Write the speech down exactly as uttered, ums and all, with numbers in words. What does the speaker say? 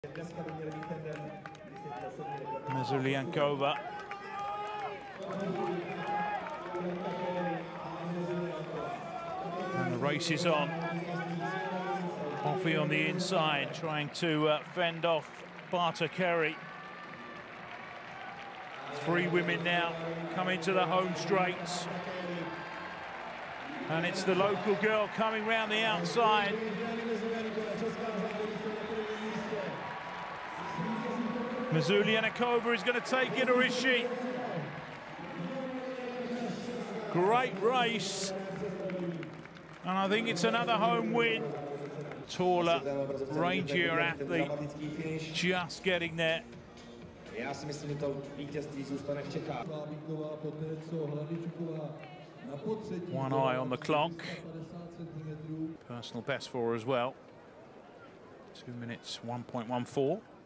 Mazulyankova. And the race is on. Offie on the inside, trying to uh, fend off Barta Kerry. Three women now coming to the home straights. And it's the local girl coming round the outside. Mazulyankova is going to take it, or is she? Great race. And I think it's another home win. Taller, rangier athlete, just getting there. One eye on the clock. Personal best for her as well. Two minutes, one point one four.